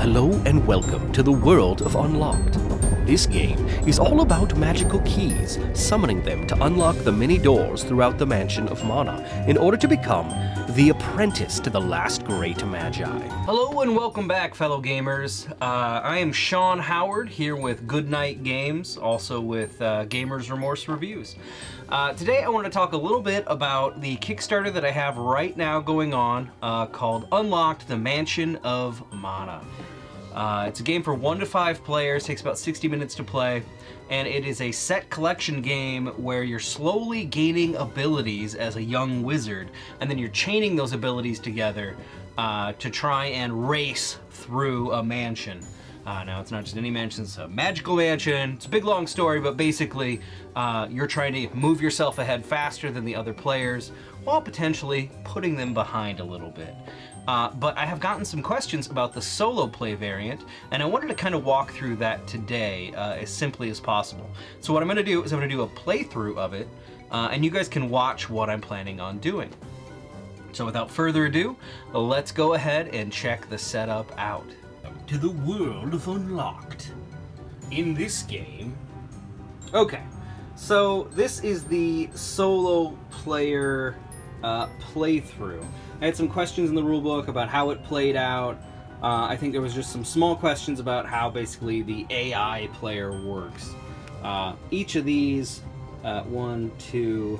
Hello and welcome to the world of Unlocked. This game is all about magical keys, summoning them to unlock the many doors throughout the mansion of Mana in order to become the apprentice to the last great magi. Hello and welcome back, fellow gamers. I am Sean Howard here with Goodnight Games, also with Gamers Remorse Reviews. Today I want to talk a little bit about the Kickstarter that I have right now going on called Unlocked: The Mansion of Mana. It's a game for 1 to 5 players, takes about 60 minutes to play, and it is a set collection game where you're slowly gaining abilities as a young wizard, and then you're chaining those abilities together to try and race through a mansion. Now, it's not just any mansion, it's a magical mansion. It's a big, long story, but basically, you're trying to move yourself ahead faster than the other players, while potentially putting them behind a little bit. But I have gotten some questions about the solo play variant, and I wanted to kind of walk through that today as simply as possible. So what I'm going to do is I'm going to do a playthrough of it, and you guys can watch what I'm planning on doing. So without further ado, let's go ahead and check the setup out. To the world of Unlocked. In this game... Okay, so this is the solo player playthrough. I had some questions in the rulebook about how it played out. I think there was just some small questions about how basically the AI player works. Each of these, 1, 2,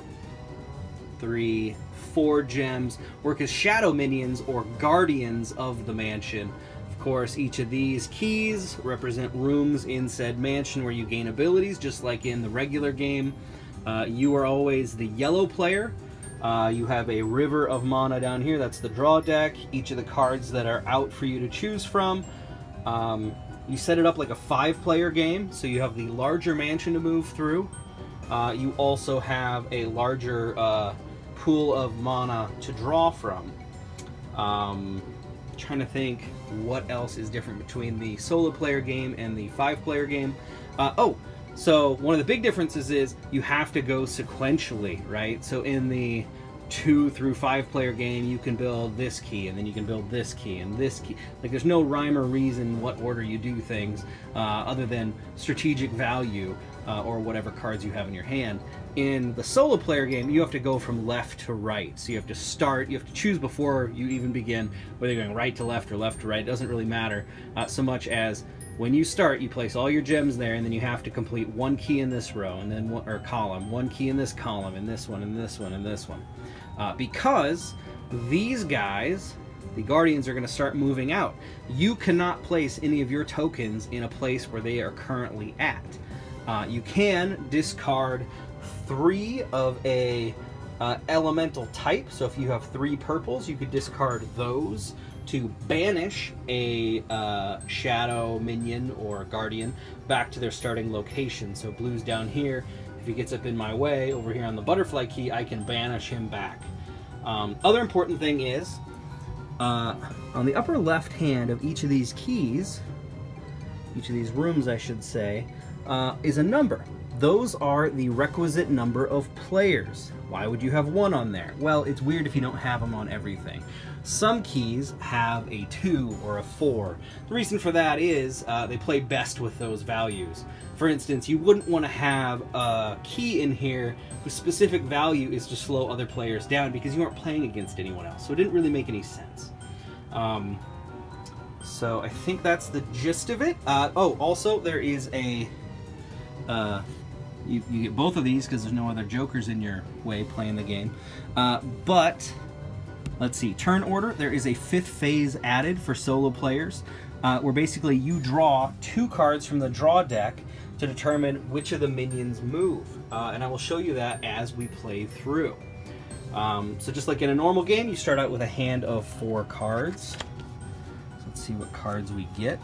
3, 4 gems work as shadow minions or guardians of the mansion. Of course, each of these keys represent rooms in said mansion where you gain abilities, just like in the regular game. You are always the yellow player. You have a river of mana down here, that's the draw deck. Each of the cards that are out for you to choose from. You set it up like a 5-player game, so you have the larger mansion to move through. You also have a larger pool of mana to draw from. Trying to think what else is different between the solo player game and the 5-player game. So one of the big differences is you have to go sequentially, right? So in the 2 through 5-player game, you can build this key, and then you can build this key, and this key. Like, there's no rhyme or reason what order you do things, other than strategic value, or whatever cards you have in your hand. In the solo player game, you have to go from left to right. So you have to start, you have to choose before you even begin, whether you're going right to left or left to right. It doesn't really matter so much as when you start, you place all your gems there, and then you have to complete 1 key in this row, and then or column, 1 key in this column, and this one, and this one, and this one. Because these guys, the Guardians, are going to start moving out. You cannot place any of your tokens in a place where they are currently at. You can discard 3 of a elemental type, so if you have 3 purples, you could discard those to banish a shadow minion or guardian back to their starting location. So blue's down here. If he gets up in my way over here on the butterfly key, I can banish him back. Other important thing is on the upper left hand of each of these keys, each of these rooms I should say, is a number. Those are the requisite number of players. Why would you have 1 on there? Well, it's weird if you don't have them on everything. Some keys have a 2 or a 4. The reason for that is they play best with those values. For instance, you wouldn't want to have a key in here whose specific value is to slow other players down because you aren't playing against anyone else, so it didn't really make any sense. So I think that's the gist of it. Also there is a... You get both of these because there's no other jokers in your way playing the game. But, let's see, turn order. There is a 5th phase added for solo players, where basically you draw 2 cards from the draw deck to determine which of the minions move. And I will show you that as we play through. So just like in a normal game, you start out with a hand of 4 cards. So let's see what cards we get.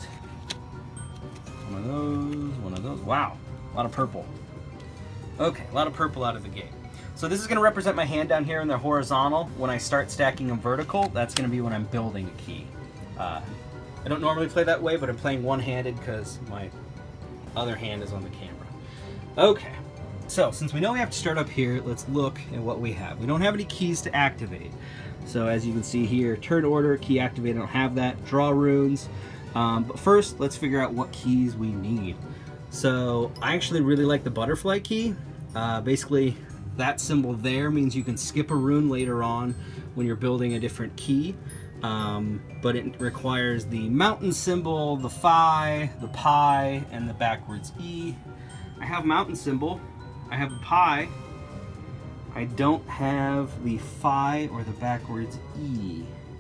One of those. Wow, a lot of purple. Okay, a lot of purple out of the gate. So this is going to represent my hand down here in the horizontal. When I start stacking them vertical, that's going to be when I'm building a key. I don't normally play that way, but I'm playing one-handed because my other hand is on the camera. Okay, so since we know we have to start up here, let's look at what we have. We don't have any keys to activate. So as you can see here, turn order, key activate, I don't have that. Draw runes. But first, let's figure out what keys we need. So I actually really like the butterfly key. Basically, that symbol there means you can skip a rune later on when you're building a different key. But it requires the mountain symbol, the phi, the pi, and the backwards E. I have mountain symbol. I have a pi. I don't have the phi or the backwards E.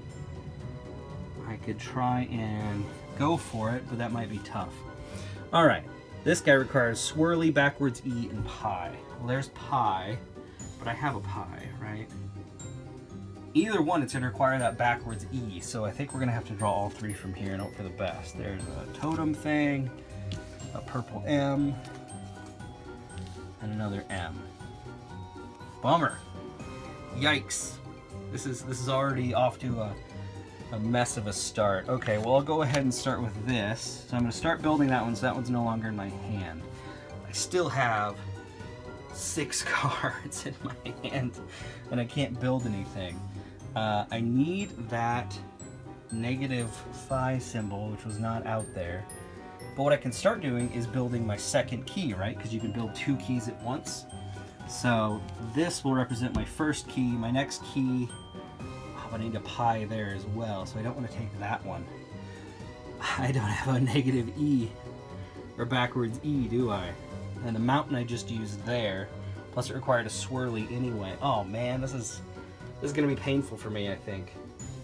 I could try and go for it, but that might be tough. All right, this guy requires swirly, backwards E, and pi. Well, there's pi, but I have a pi, right? Either one, it's gonna require that backwards E, so I think we're gonna have to draw all three from here and hope for the best. There's a totem thing, a purple M, and another M. Bummer. Yikes. This is already off to a mess of a start. Okay, well, I'll go ahead and start with this. So I'm gonna start building that one, so that one's no longer in my hand. I still have 6 cards in my hand, and I can't build anything. I need that negative phi symbol, which was not out there. But what I can start doing is building my second key, right? Because you can build 2 keys at once. So this will represent my first key. My next key, oh, I need a pi there as well, so I don't want to take that one. I don't have a negative E or backwards E, do I? And the mountain I just used there, plus it required a swirly anyway. Oh man, this is gonna be painful for me, I think.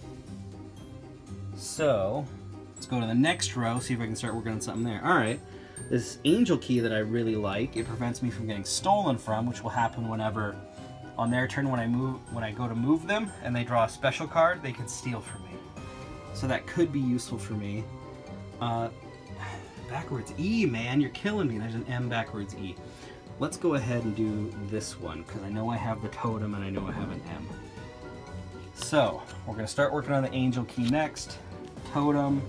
So let's go to the next row, see if I can start working on something there. All right, this angel key that I really like, it prevents me from getting stolen from, which will happen whenever on their turn when I go to move them and they draw a special card, they can steal from me. So that could be useful for me. Backwards E, man, you're killing me. There's an M backwards E. Let's go ahead and do this one because I know I have the totem and I know I have an M. So we're going to start working on the angel key next. Totem,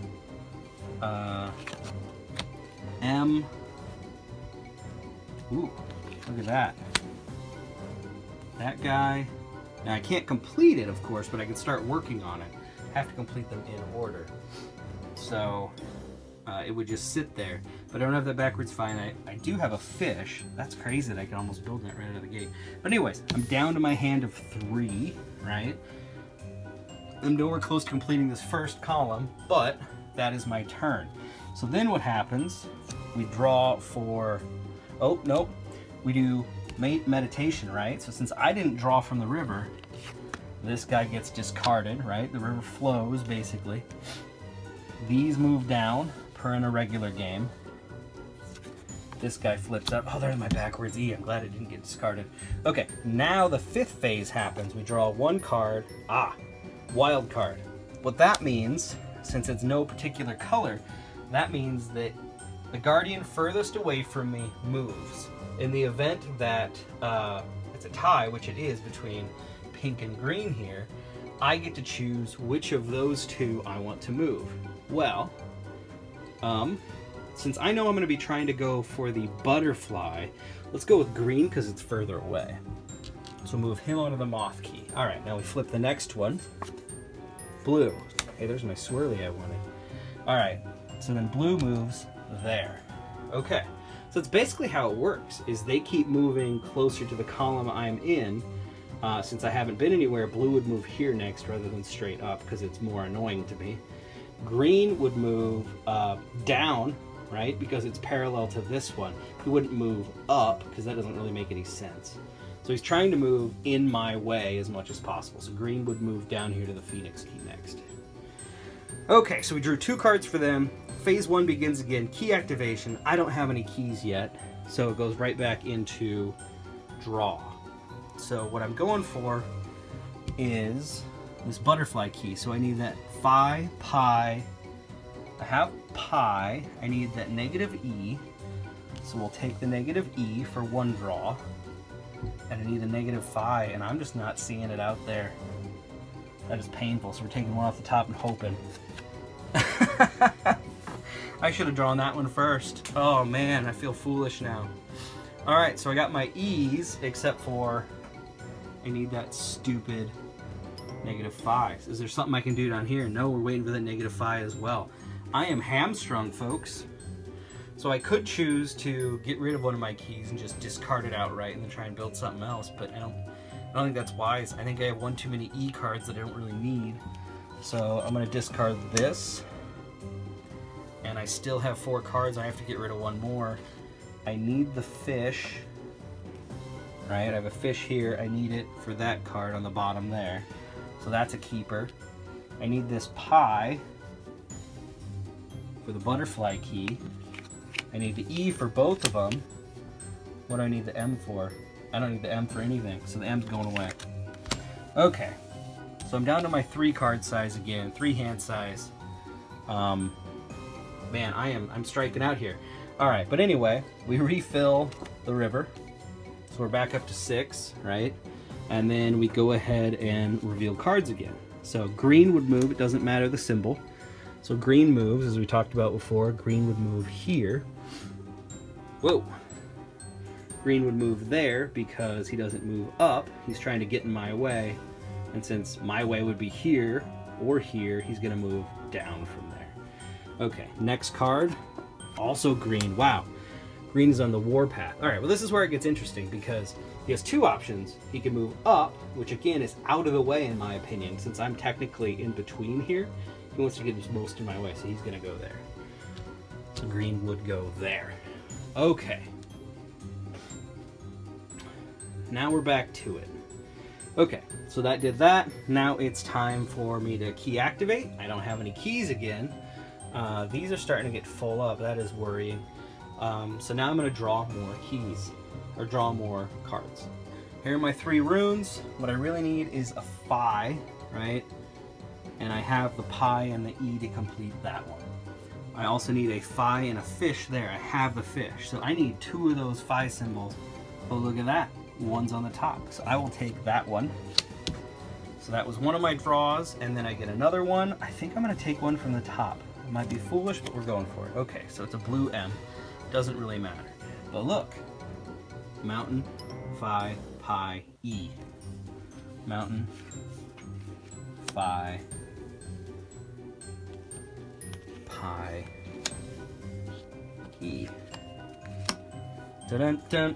M. Ooh, look at that. That guy. Now I can't complete it, of course, but I can start working on it. I have to complete them in order. So it would just sit there. But I don't have that backwards finite. I do have a fish. That's crazy that I can almost build that right out of the gate. But anyways, I'm down to my hand of 3, right? I'm nowhere close to completing this first column, but that is my turn. So then what happens, we draw for, oh, nope, we do meditation, right? So since I didn't draw from the river, this guy gets discarded, right? The river flows, basically. These move down, per in a regular game. This guy flips up. Oh, there's my backwards E. I'm glad it didn't get discarded. Okay, now the 5th phase happens. We draw 1 card. Ah, wild card. What that means, since it's no particular color, that means that the guardian furthest away from me moves. In the event that it's a tie, which it is between pink and green here, I get to choose which of those 2 I want to move. Well, since I know I'm going to be trying to go for the butterfly, let's go with green because it's further away. So move him onto the moth key. All right, now we flip the next one. Blue. Hey, there's my swirly I wanted. All right, so then blue moves there. Okay, so it's basically how it works, is they keep moving closer to the column I'm in. Since I haven't been anywhere, blue would move here next rather than straight up because it's more annoying to me. Green would move down, right, because it's parallel to this one. He wouldn't move up because that doesn't really make any sense. So he's trying to move in my way as much as possible. So green would move down here to the Phoenix key next. Okay, so we drew 2 cards for them. Phase 1 begins again. Key activation. I don't have any keys yet, so it goes right back into draw. So what I'm going for is this butterfly key. So I need that phi, pi. I have pi. I need that negative E. So we'll take the negative E for 1 draw. And I need a negative phi, and I'm just not seeing it out there. That is painful, so we're taking 1 off the top and hoping. I should have drawn that one first. Oh man, I feel foolish now. Alright, so I got my E's, except for I need that stupid negative phi. Is there something I can do down here? No, we're waiting for that negative phi as well. I am hamstrung, folks. So I could choose to get rid of one of my keys and just discard it outright and then try and build something else, but I don't think that's wise. I think I have one too many E cards that I don't really need. So I'm gonna discard this. And I still have 4 cards. I have to get rid of one more. I need the fish. Right, I have a fish here. I need it for that card on the bottom there. So that's a keeper. I need this pie for the butterfly key. I need the E for both of them. What do I need the M for? I don't need the M for anything, so the M's going away. Okay, so I'm down to my 3 card size again, 3 hand size. Man, I'm striking out here. All right, but anyway, we refill the river. So we're back up to 6, right? And then we go ahead and reveal cards again. So green would move, it doesn't matter the symbol. So green moves, as we talked about before, green would move here. Whoa. Green would move there because he doesn't move up. He's trying to get in my way. And since my way would be here or here, he's gonna move down from there. Okay, next card, also green. Wow, green is on the warpath. All right, well this is where it gets interesting because he has 2 options. He can move up, which again is out of the way in my opinion, since I'm technically in between here. He wants to get his most in my way, so he's gonna go there. So green would go there. Okay. Now we're back to it. Okay, so that did that. Now it's time for me to key activate. I don't have any keys again. These are starting to get full up. That is worrying. So now I'm going to draw more keys, or draw more cards. Here are my 3 runes. What I really need is a phi, right? And I have the pi and the E to complete that one. I also need a phi and a fish there. I have the fish. So I need 2 of those phi symbols. Oh, look at that. One's on the top. So I will take that one. So that was one of my draws, and then I get another one. I think I'm going to take one from the top. It might be foolish, but we're going for it. Okay, so it's a blue M. Doesn't really matter. But look. Mountain, phi, pi, E. Mountain, phi, pi, E. Dun-dun-dun.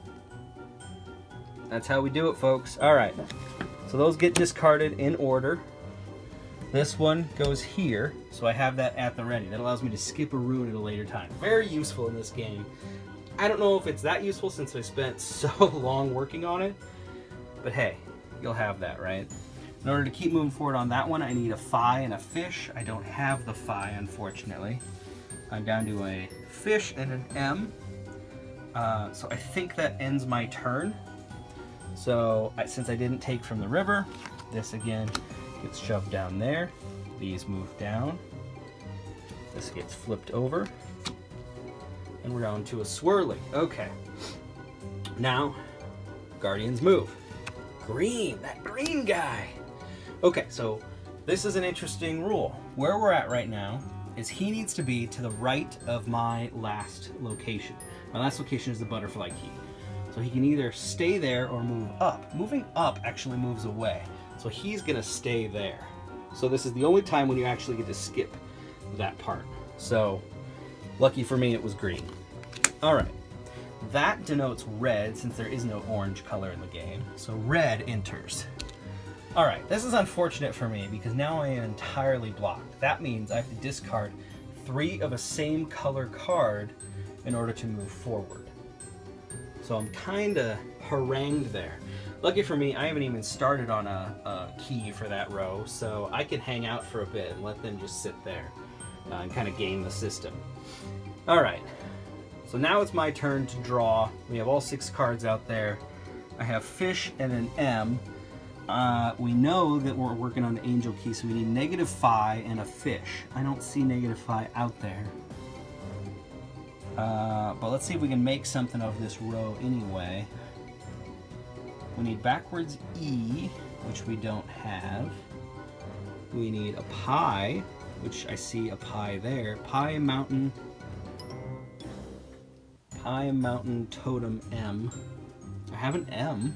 That's how we do it, folks. All right, so those get discarded in order. This one goes here, so I have that at the ready. That allows me to skip a rune at a later time. Very useful in this game. I don't know if it's that useful since I spent so long working on it, but hey, you'll have that, right? In order to keep moving forward on that one, I need a phi and a fish. I don't have the phi, unfortunately. I'm down to a fish and an M. So I think that ends my turn. So since I didn't take from the river, this again gets shoved down there. These move down. This gets flipped over. And we're down to a swirly. Okay. Now, Guardians move. Green, that green guy. Okay, so this is an interesting rule. Where we're at right now is he needs to be to the right of my last location. My last location is the butterfly key. So he can either stay there or move up. Moving up actually moves away. So he's gonna stay there. So this is the only time when you actually get to skip that part. So lucky for me, it was green. All right, that denotes red since there is no orange color in the game. So red enters. All right, this is unfortunate for me because now I am entirely blocked. That means I have to discard 3 of a same color card in order to move forward. So I'm kind of harangued there. Lucky for me, I haven't even started on a key for that row, so I can hang out for a bit and let them just sit there and kind of game the system. All right, so now it's my turn to draw. We have all 6 cards out there. I have fish and an M. We know that we're working on the angel key, so we need negative phi and a fish. I don't see negative phi out there. But let's see if we can make something of this row anyway. We need backwards E, which we don't have. We need a pi, which I see a pi there. Pi, mountain, totem, M. I have an M.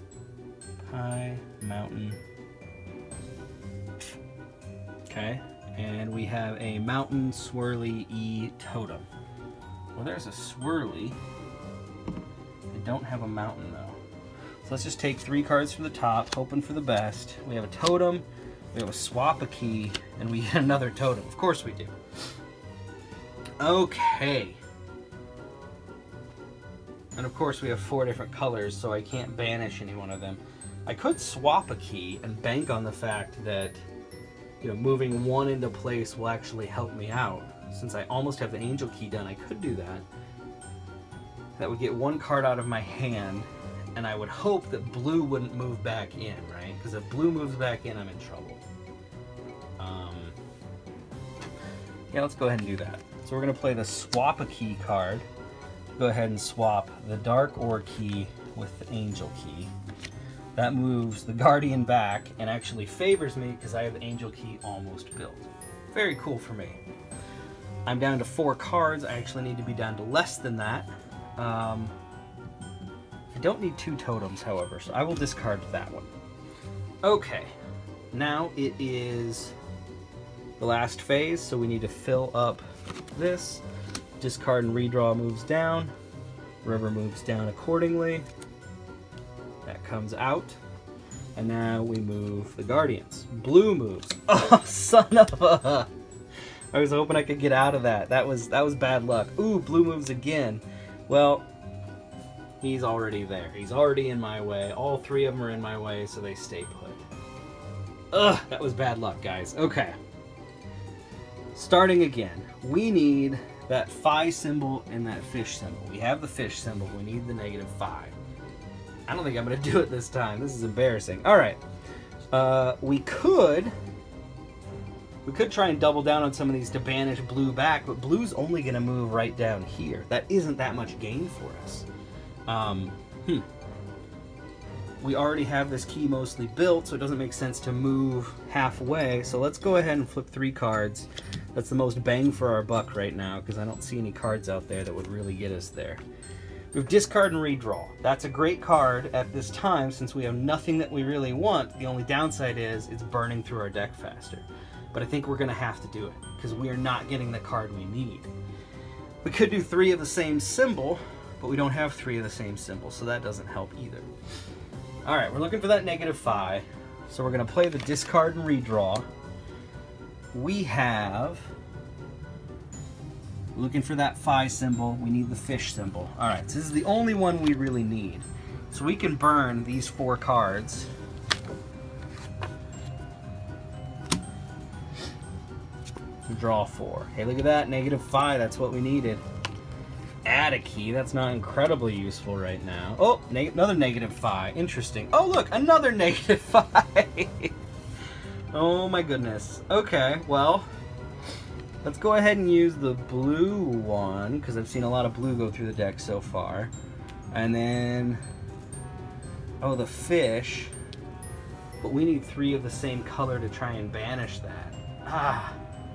Pi, mountain. Okay, And we have a Mountain Swirly E Totem. Well, there's a Swirly. I don't have a Mountain, though. So let's just take 3 cards from the top, hoping for the best. We have a Totem, we have a Swap a Key, and we get another Totem. Of course we do. Okay. And of course we have 4 different colors, so I can't banish any one of them. I could swap a key and bank on the fact that, you know, moving one into place will actually help me out. Since I almost have the Angel Key done, I could do that. That would get 1 card out of my hand, and I would hope that blue wouldn't move back in, right? Because if blue moves back in, I'm in trouble. Yeah, let's go ahead and do that. So we're going to play the Swap a Key card. Go ahead and swap the Dark Ore Key with the Angel Key. That moves the Guardian back and actually favors me because I have the Angel Key almost built. Very cool for me. I'm down to 4 cards. I actually need to be down to less than that. I don't need 2 totems, however, so I will discard that one. Okay, now it is the last phase, so we need to fill up this. Discard and redraw moves down. River moves down accordingly. That comes out. And now we move the Guardians. Blue moves. Oh, son of a... I was hoping I could get out of that. That was bad luck. Ooh, blue moves again. Well, he's already there. He's already in my way. All 3 of them are in my way, so they stay put. Ugh, that was bad luck, guys. Okay. Starting again. We need that phi symbol and that fish symbol. We have the fish symbol. We need the -5. I don't think I'm going to do it this time. This is embarrassing. All right. We could try and double down on some of these to banish blue back, but blue's only going to move right down here. That isn't that much gain for us. We already have this key mostly built, so it doesn't make sense to move halfway. So let's go ahead and flip 3 cards. That's the most bang for our buck right now, because I don't see any cards out there that would really get us there. We have discard and redraw. That's a great card at this time, since we have nothing that we really want. The only downside is it's burning through our deck faster. But I think we're going to have to do it, because we are not getting the card we need. We could do 3 of the same symbol, but we don't have 3 of the same symbol, so that doesn't help either. Alright, we're looking for that -5, so we're going to play the discard and redraw. We have... Looking for that phi symbol, we need the fish symbol. Alright, so this is the only one we really need. So we can burn these 4 cards. Draw 4. Hey, look at that, -5, that's what we needed. Add a key, that's not incredibly useful right now. Oh, another -5, interesting. Oh look, another -5. Oh my goodness. Okay, well, let's go ahead and use the blue one, because I've seen a lot of blue go through the deck so far. And then, oh, the fish. But we need 3 of the same color to try and banish that.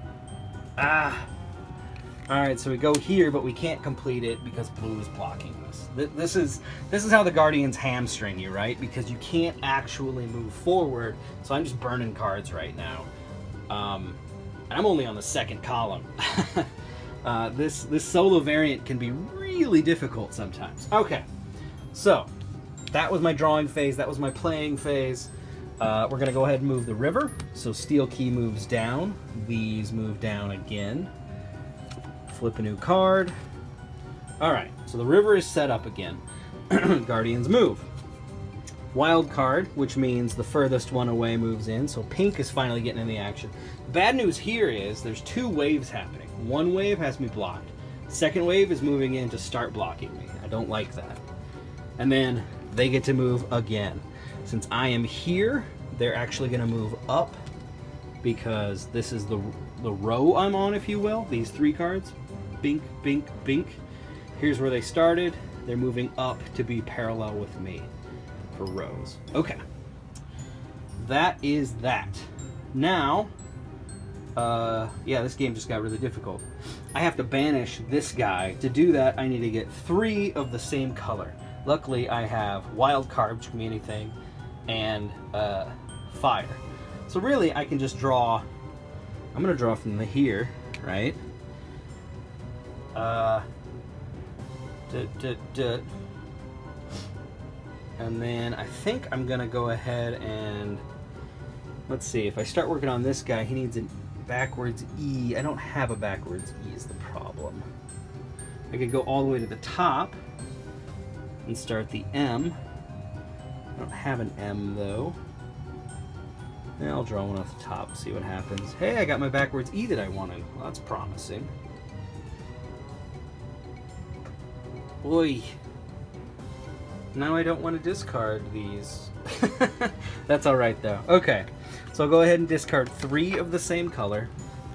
Alright, so we go here, but we can't complete it because blue is blocking us. This is how the Guardians hamstring you, right? Because you can't actually move forward, so I'm just burning cards right now. And I'm only on the 2nd column. This solo variant can be really difficult sometimes. Okay, so that was my drawing phase, that was my playing phase. We're going to go ahead and move the river. So Steel Key moves down, these move down again. Flip a new card. Alright, so the river is set up again. Guardians move. Wild card, which means the furthest one away moves in, so pink is finally getting in the action. The bad news here is there's 2 waves happening. One wave has me blocked. Second wave is moving in to start blocking me. I don't like that. And then they get to move again. Since I am here, they're actually going to move up because this is the row I'm on, if you will. These 3 cards. Bink, bink, bink. Here's where they started. They're moving up to be parallel with me for rows. Okay. That is that. Now, yeah, this game just got really difficult. I have to banish this guy. To do that, I need to get 3 of the same color. Luckily, I have wild card, which can be anything, and fire. So really, I can just draw I'm gonna draw from the here, right? And then I think I'm gonna go ahead and let's see, if I start working on this guy, he needs a backwards E. I don't have a backwards E is the problem. I could go all the way to the top and start the M. I don't have an M though. And I'll draw one off the top, see what happens. Hey, I got my backwards E that I wanted. Well, that's promising. Oy. Now I don't want to discard these. That's alright though. Okay, so I'll go ahead and discard 3 of the same color.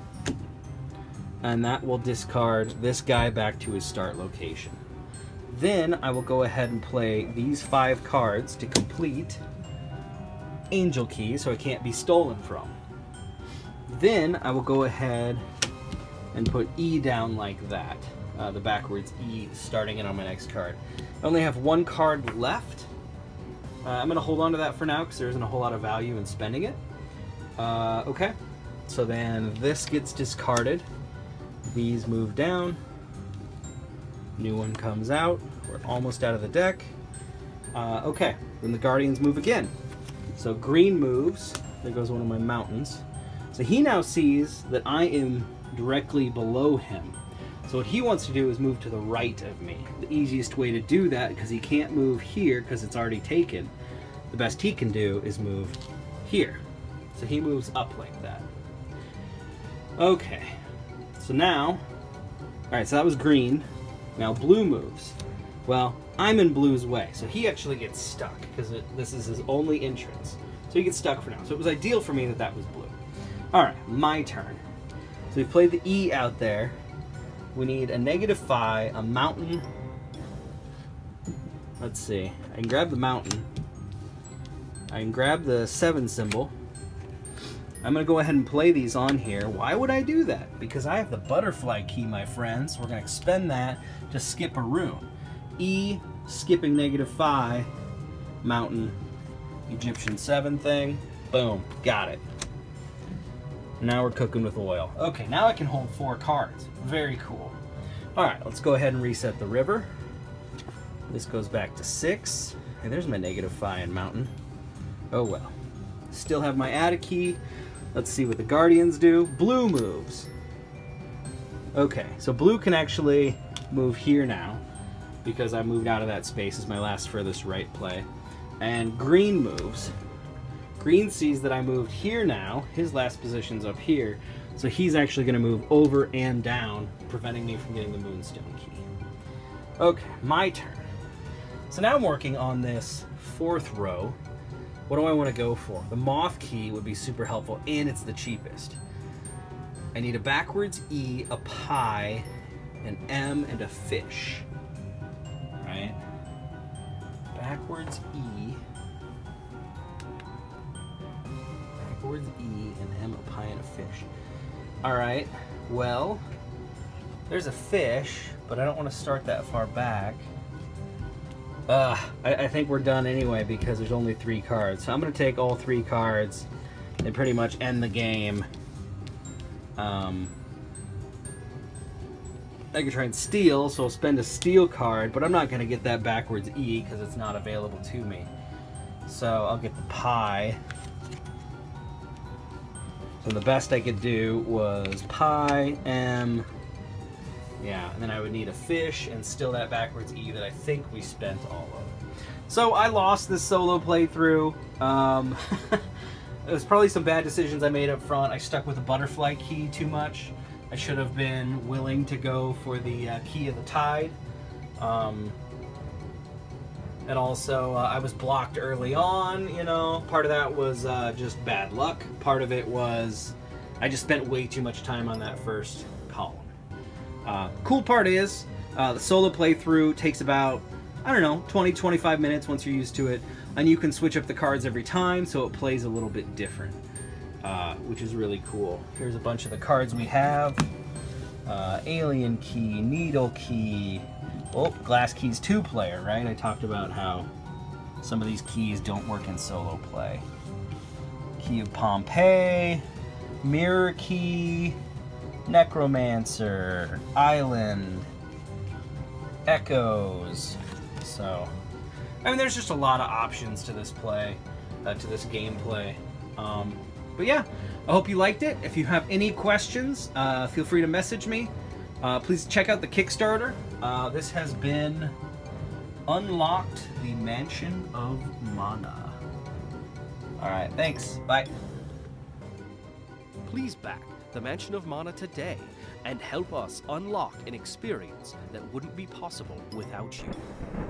And that will discard this guy back to his start location. Then I will go ahead and play these 5 cards to complete Angel Key, so it can't be stolen from. Then I will go ahead and put E down like that. The backwards E starting it on my next card. I only have 1 card left. I'm going to hold on to that for now because there isn't a whole lot of value in spending it. Okay, so then this gets discarded. These move down. New one comes out. We're almost out of the deck. Okay, then the Guardians move again. So green moves. There goes one of my mountains. So he now sees that I am directly below him. So what he wants to do is move to the right of me. The easiest way to do that, because he can't move here because it's already taken, the best he can do is move here. So he moves up like that. Okay, so now, alright, so that was green. Now blue moves. Well, I'm in blue's way, so he actually gets stuck because this is his only entrance. So he gets stuck for now. So it was ideal for me that that was blue. Alright, my turn. So we played the E out there. We need a -5, a mountain. Let's see. I can grab the mountain. I can grab the 7 symbol. I'm going to go ahead and play these on here. Why would I do that? Because I have the butterfly key, my friends. We're going to expend that to skip a rune. E, skipping -5, mountain, Egyptian 7 thing. Boom, got it. Now we're cooking with oil. Okay, now I can hold 4 cards. Very cool. Alright, let's go ahead and reset the river. This goes back to 6. And there's my -5 and mountain. Oh well. Still have my add a key. Let's see what the Guardians do. Blue moves. Okay, so blue can actually move here now because I moved out of that space as my last furthest right play. And green moves. Green sees that I moved here now. His last position's up here. So he's actually going to move over and down, preventing me from getting the Moonstone key. Okay, my turn. So now I'm working on this 4th row. What do I want to go for? The moth key would be super helpful, and it's the cheapest. I need a backwards E, a pie, an M, and a fish. Right? Backwards E. Backwards E, an M, a pie, and a fish. Alright, well, there's a fish, but I don't want to start that far back. I think we're done anyway because there's only 3 cards. So I'm going to take all 3 cards and pretty much end the game. I could try and steal, so I'll spend a steal card, but I'm not going to get that backwards E because it's not available to me. So I'll get the pie. So the best I could do was pie, M, yeah, and then I would need a fish and still that backwards E that I think we spent all of. So I lost this solo playthrough. It was probably some bad decisions I made up front. I stuck with the butterfly key too much. I should have been willing to go for the key of the tide. And also, I was blocked early on, you know. Part of that was just bad luck. Part of it was I just spent way too much time on that first column. Cool part is, the solo playthrough takes about, I don't know, 20-25 minutes once you're used to it. And you can switch up the cards every time, so it plays a little bit different. Which is really cool. Here's a bunch of the cards we have. Alien Key, Needle Key. Oh, Glass Key's 2-player, right? I talked about how some of these keys don't work in solo play. Key of Pompeii, Mirror Key, Necromancer, Island, Echoes. So, I mean, there's just a lot of options to this play, to this gameplay. But yeah, I hope you liked it. If you have any questions, feel free to message me. Please check out the Kickstarter. This has been Unlocked the Mansion of Mana. Alright, thanks. Bye. Please back the Mansion of Mana today and help us unlock an experience that wouldn't be possible without you.